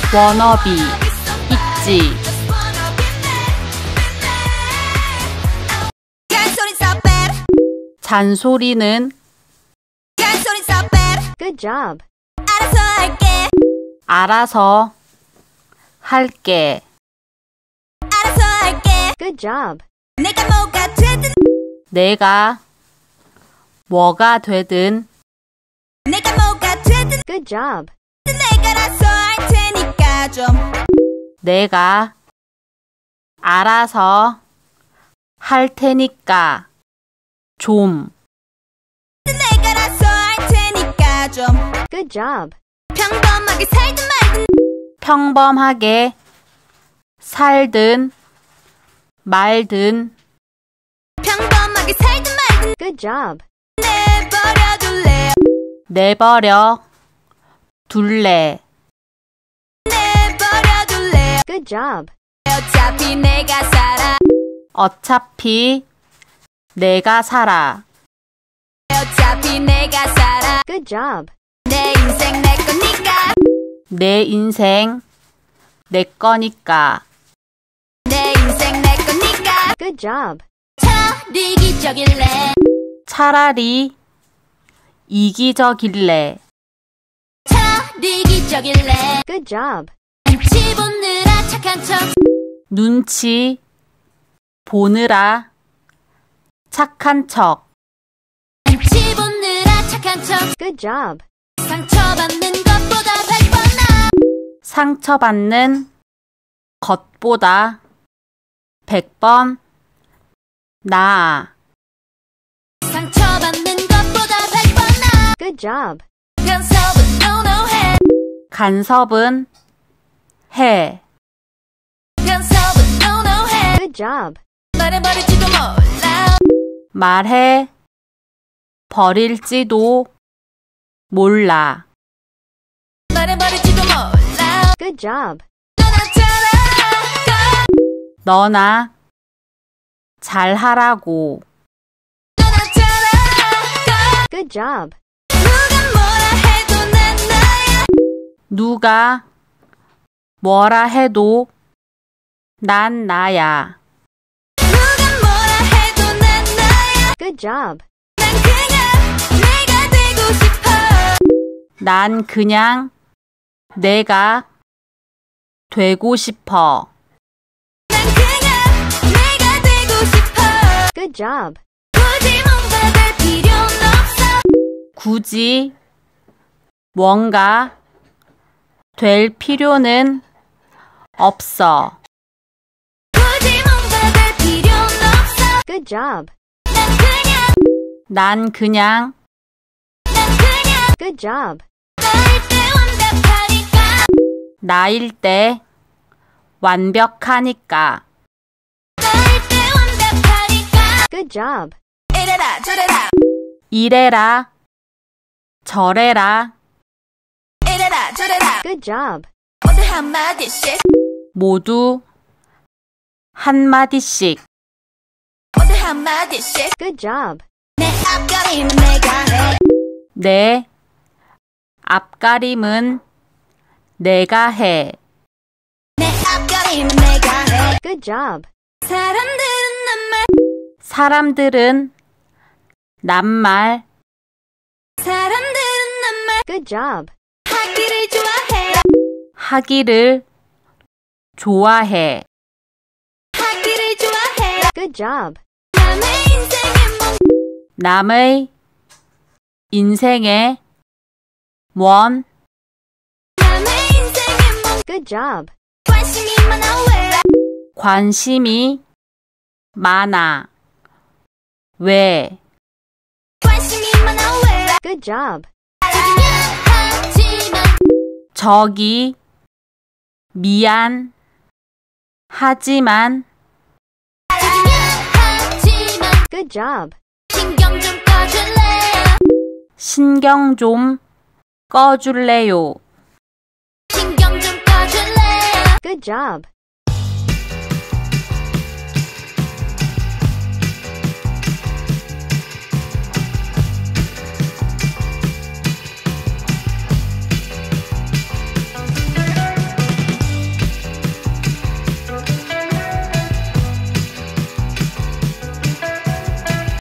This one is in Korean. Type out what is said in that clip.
워너비 있지. 잔소리는 Good job. 알아서 할게. Good job. 내가 뭐가 되든 Good job. 내가 알아서 할 테니까 좀. Good job. 평범하게 살든 말든 Good job. 내버려 둘래. Good job. 어차피 내가 살아. Good job. 내 인생 내 거니까. Good job. 차라리 이기적일래. Good job. 눈치 보느라 착한 척. Good job. 상처받는 것보다 100번 나아. Good job. 간섭은 해. Good job. 말해 버릴지도 몰라. Good job. 너나 잘하라고. Good job. 누가 뭐라 해도 난 나야. Good job. 난 그냥 내가 되고 싶어. Good job. 굳이 뭔가 될 필요는 없어. Good job. 난 그냥 Good job. 나일 때 완벽하니까. Good job. 이래라 저래라 Good job. 모두 한마디씩. Good job. 내 앞가림은 내가 해. Good job. 사람들은 낱말 Good job. 하기를 좋아해. Good job. 남의 인생에 뭔 Good job. 관심이 많아. 왜? Good job. 저기 미안 하지만 Good job. 신경 좀 꺼줄래요. Good job.